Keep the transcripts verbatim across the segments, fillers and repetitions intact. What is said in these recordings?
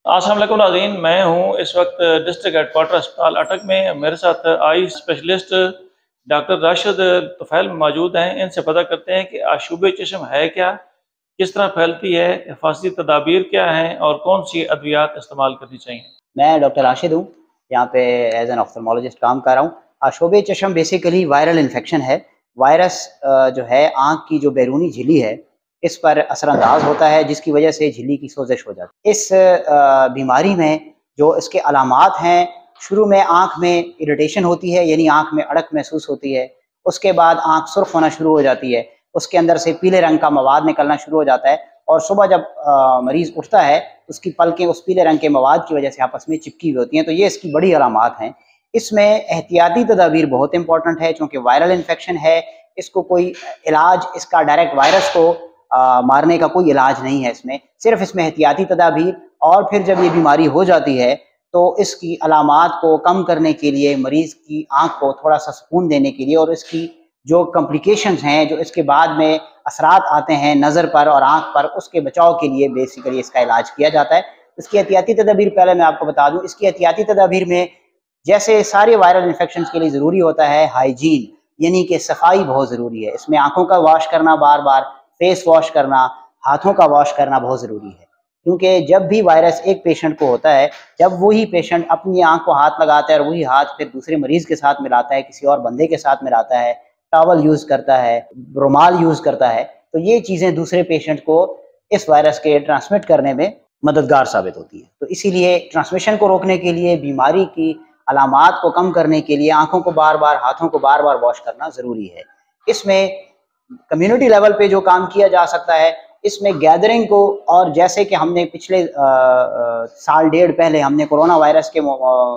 अस्सलाम वालेकुम नाज़रीन, मैं हूँ इस वक्त डिस्ट्रिक्ट हेडक्वार्टर अस्पताल अटक में। मेरे साथ eye specialist doctor Rashid Tufail मौजूद हैं। इनसे पता करते हैं कि आशूब चश्म है क्या, किस तरह फैलती है, हिफाजती तदाबीर क्या हैं और कौन सी अद्वियात इस्तेमाल करनी चाहिए। मैं डॉक्टर राशिद हूँ, यहाँ पे एज एन ऑफ्थल्मोलॉजिस्ट काम कर रहा हूँ। आशूब चश्म बेसिकली वायरल इन्फेक्शन है। वायरस जो है आँख की जो बैरूनी झिल्ली है इस पर असरअंदाज होता है, जिसकी वजह से झिल्ली की सोजिश हो जाती है। इस बीमारी में जो इसके अलामात हैं, शुरू में आँख में इरिटेशन होती है, यानी आँख में अड़क महसूस होती है। उसके बाद आँख सुर्ख होना शुरू हो जाती है, उसके अंदर से पीले रंग का मवाद निकलना शुरू हो जाता है और सुबह जब आ, मरीज़ उठता है उसकी पलकें उस पीले रंग के मवाद की वजह से आपस में चिपकी हुई होती हैं। तो ये इसकी बड़ी अलामात हैं। इसमें एहतियाती तदाबीर बहुत इंपॉर्टेंट है, चूँकि वायरल इन्फेक्शन है। इसको कोई इलाज, इसका डायरेक्ट वायरस को आ, मारने का कोई इलाज नहीं है इसमें, सिर्फ इसमें एहतियाती तदाबीर। और फिर जब ये बीमारी हो जाती है तो इसकी अलामात को कम करने के लिए, मरीज़ की आँख को थोड़ा सा सुकून देने के लिए और इसकी जो कॉम्प्लिकेशंस हैं, जो इसके बाद में असरात आते हैं नज़र पर और आँख पर, उसके बचाव के लिए बेसिकली इसका इलाज किया जाता है। इसकी एहतियाती तदाबीर पहले मैं आपको बता दूं। इसकी एहतियाती तदाबीर में जैसे सारे वायरल इन्फेक्शन के लिए ज़रूरी होता है हाइजीन, यानी कि सफाई बहुत ज़रूरी है। इसमें आँखों का वॉश करना, बार बार फेस वॉश करना, हाथों का वॉश करना बहुत ज़रूरी है, क्योंकि जब भी वायरस एक पेशेंट को होता है, जब वही पेशेंट अपनी आँख को हाथ लगाता है और वही हाथ फिर दूसरे मरीज़ के साथ मिलाता है, किसी और बंदे के साथ मिलाता है, टॉवल यूज़ करता है, रुमाल यूज़ करता है, तो ये चीज़ें दूसरे पेशेंट को इस वायरस के ट्रांसमिट करने में मददगार साबित होती है। तो इसीलिए ट्रांसमिशन को रोकने के लिए, बीमारी की अलामात को कम करने के लिए आँखों को बार बार, हाथों को बार बार वॉश करना ज़रूरी है। इसमें कम्युनिटी लेवल पे जो काम किया जा सकता है, इसमें गैदरिंग को, और जैसे कि हमने पिछले आ, आ, साल डेढ़ पहले हमने कोरोना वायरस के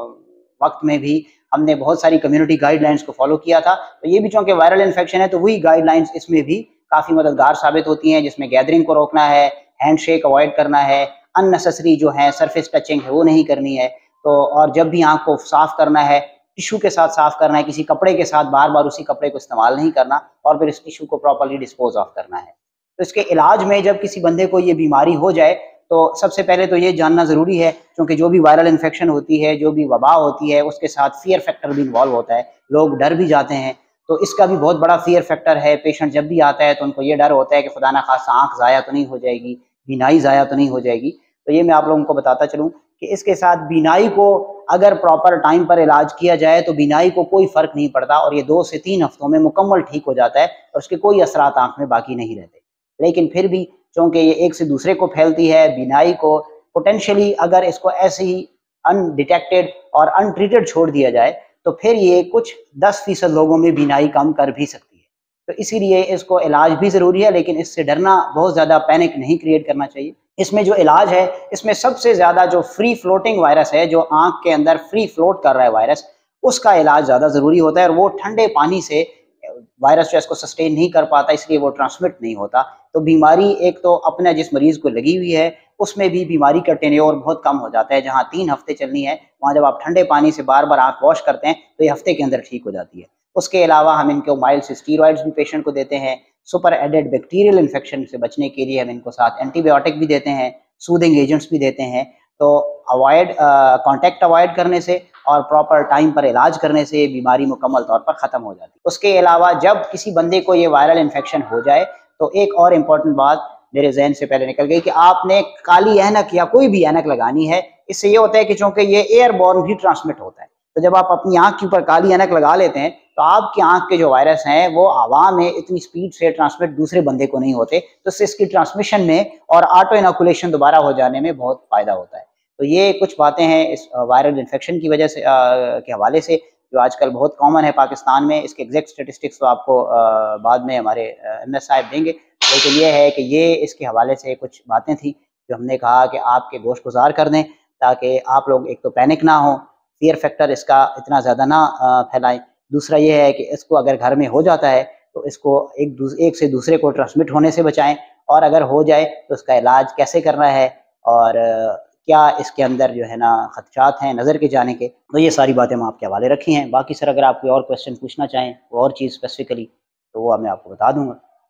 वक्त में भी हमने बहुत सारी कम्युनिटी गाइडलाइंस को फॉलो किया था। तो ये भी चूँकि वायरल इन्फेक्शन है तो वही गाइडलाइंस इसमें भी काफ़ी मददगार साबित होती हैं, जिसमें गैदरिंग को रोकना है, हैंडशेक अवॉइड करना है, अननेसेसरी जो है सरफेस टचिंग है वो नहीं करनी है। तो और जब भी आँख को साफ़ करना है, टिश्यू के साथ साफ़ करना है, किसी कपड़े के साथ बार बार उसी कपड़े को इस्तेमाल नहीं करना और फिर इस टिश्यू को प्रॉपरली डिस्पोज ऑफ करना है। तो इसके इलाज में जब किसी बंदे को ये बीमारी हो जाए तो सबसे पहले तो ये जानना ज़रूरी है, क्योंकि जो भी वायरल इन्फेक्शन होती है, जो भी वबा होती है, उसके साथ फियर फैक्टर भी इन्वॉल्व होता है। लोग डर भी जाते हैं, तो इसका भी बहुत बड़ा फियर फैक्टर है। पेशेंट जब भी आता है तो उनको ये डर होता है कि खुदा ना खास्ता आँख ज़ाया तो नहीं हो जाएगी, बीनाई ज़ाया तो नहीं हो जाएगी। तो ये मैं आप लोगों को बताता चलूँ कि इसके साथ बीनाई को अगर प्रॉपर टाइम पर इलाज किया जाए तो बीनाई को कोई फ़र्क नहीं पड़ता और ये दो से तीन हफ्तों में मुकम्मल ठीक हो जाता है और उसके कोई असरात आँख में बाकी नहीं रहते। लेकिन फिर भी चूँकि ये एक से दूसरे को फैलती है, बीनाई को पोटेंशियली अगर इसको ऐसे ही अनडिटेक्टेड और अनट्रीटेड छोड़ दिया जाए तो फिर ये कुछ दस फीसद लोगों में बीनाई कम कर भी सकती है। तो इसीलिए इसको इलाज भी ज़रूरी है, लेकिन इससे डरना, बहुत ज़्यादा पैनिक नहीं क्रिएट करना चाहिए। इसमें जो इलाज है, इसमें सबसे ज़्यादा जो फ्री फ्लोटिंग वायरस है, जो आँख के अंदर फ्री फ्लोट कर रहा है वायरस, उसका इलाज ज़्यादा ज़रूरी होता है और वो ठंडे पानी से वायरस जो इसको सस्टेन नहीं कर पाता, इसलिए वो ट्रांसमिट नहीं होता। तो बीमारी एक तो अपने जिस मरीज़ को लगी हुई है उसमें भी बीमारी का टेन्योर बहुत कम हो जाता है। जहाँ तीन हफ्ते चलनी है, वहाँ जब आप ठंडे पानी से बार बार आँख वॉश करते हैं तो ये हफ्ते के अंदर ठीक हो जाती है। उसके अलावा हम इनको माइल्ड से स्टीरॉइड्स भी पेशेंट को देते हैं। सुपर एडेड बैक्टीरियल इन्फेक्शन से बचने के लिए हम इनको साथ एंटीबायोटिक भी देते हैं, सूदिंग एजेंट्स भी देते हैं। तो अवॉइड कॉन्टैक्ट अवॉइड करने से और प्रॉपर टाइम पर इलाज करने से बीमारी मुकम्मल तौर पर ख़त्म हो जाती है। उसके अलावा जब किसी बंदे को ये वायरल इन्फेक्शन हो जाए तो एक और इम्पॉर्टेंट बात मेरे जहन से पहले निकल गई कि आपने काली ऐनक या कोई भी ऐनक लगानी है। इससे ये होता है कि चूँकि ये एयरबॉर्न भी ट्रांसमिट होता है, तो जब आप अपनी आँख के ऊपर काली ऐनक लगा लेते हैं तो आपकी आँख के जो वायरस हैं वो हवा में इतनी स्पीड से ट्रांसमिट दूसरे बंदे को नहीं होते, तो इससे इसकी ट्रांसमिशन में और ऑटो इनोकुलेशन दोबारा हो जाने में बहुत फ़ायदा होता है। तो ये कुछ बातें हैं इस वायरल इन्फेक्शन की वजह से, आ, के हवाले से, जो आजकल बहुत कॉमन है पाकिस्तान में। इसके एग्जैक्ट स्टेटिस्टिक्स तो आपको आ, बाद में हमारे एम एस साहब देंगे, लेकिन ये है कि ये इसके हवाले से कुछ बातें थी जो हमने कहा कि आपके गोश गुजार कर दें, ताकि आप लोग एक तो पैनिक ना हो, फियर फैक्टर इसका इतना ज़्यादा ना फैलाएं। दूसरा ये है कि इसको अगर घर में हो जाता है तो इसको एक एक से दूसरे को ट्रांसमिट होने से बचाएं, और अगर हो जाए तो उसका इलाज कैसे करना है और क्या इसके अंदर जो है ना खदशात हैं नज़र के जाने के, तो ये सारी बातें हम आपके हवाले रखी हैं। बाकी सर अगर आप कोई और क्वेश्चन पूछना चाहें, और चीज़ स्पेसिफिकली, तो वो मैं आपको बता दूंगा।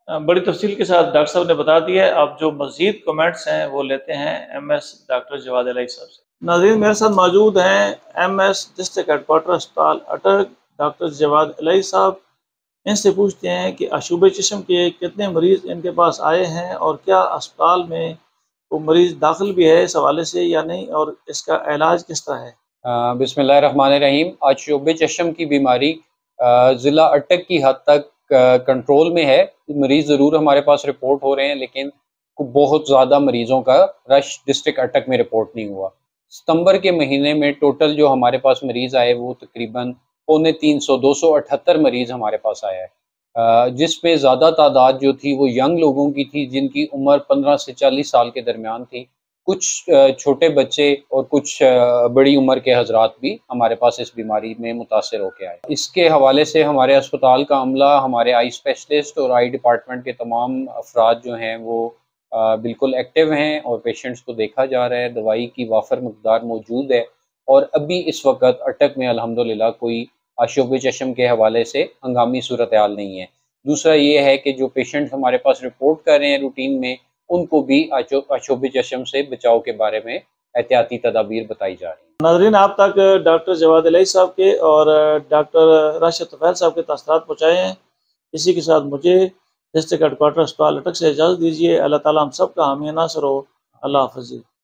अ, बड़ी तफसील के साथ डॉक्टर साहब ने बता दिया है। अब जो मज़ीद कमेंट्स हैं वो लेते हैं एम एस डॉक्टर जवाद अलई साहब से। नाज़रीन, मेरे साथ मौजूद हैं एम एस डिस्ट्रिक्ट हेडक्वार्टर अस्पताल अटक डॉक्टर जवाद अलई साहब। इनसे पूछते हैं कि अशूब चश्म के कितने मरीज़ इनके पास आए हैं और क्या अस्पताल में वो मरीज़ दाखिल भी है इस हवाले से या नहीं, और इसका इलाज किस तरह है। बिस्मिल्लाहिर्रहमानिर्रहीम। आज शोबे चश्म की बीमारी अ, ज़िला अटक की हद तक कंट्रोल में है। मरीज़ ज़रूर हमारे पास रिपोर्ट हो रहे हैं, लेकिन बहुत ज़्यादा मरीज़ों का रश डिस्ट्रिक्ट अटक में रिपोर्ट नहीं हुआ। सितंबर के महीने में टोटल जो हमारे पास मरीज़ आए वो तकरीबन पौने तीन सौ दो सौ अठहत्तर मरीज़ हमारे पास आया है, अ, जिसमें ज़्यादा तादाद जो थी वो यंग लोगों की थी, जिनकी उम्र पंद्रह से चालीस साल के दरमियान थी। कुछ अ, छोटे बच्चे और कुछ अ, बड़ी उम्र के हज़रात भी हमारे पास इस बीमारी में मुतासिर होके आए। इसके हवाले से हमारे अस्पताल का अमला, हमारे आई स्पेशलिस्ट और आई डिपार्टमेंट के तमाम अफराद जो हैं वो अ, बिल्कुल एक्टिव हैं और पेशेंट्स को देखा जा रहा है। दवाई की वाफर मकदार मौजूद है और अभी इस वक़्त अटक में अल्हम्दुलिल्लाह कोई आशोब चश्म के हवाले से हंगामी सूरत हाल नहीं है। दूसरा ये है कि जो पेशेंट हमारे पास रिपोर्ट कर रहे हैं रूटीन में, उनको भी अशोब चश्म से बचाव के बारे में एहतियाती तदाबीर बताई जा रही हैं। नाज़रीन, आप तक डॉक्टर जवाद अलई साहब के और डॉक्टर राशिद तुफैल साहब के तसल्लुत पहुँचाए हैं। इसी के साथ मुझे डिस्ट्रिक्ट हेडक्वार्टर अस्पताल अटक से इजाज़त दीजिए। अल्लाह ताला हम सब का हामी नासर हो। अल्लाह हाफ़िज़।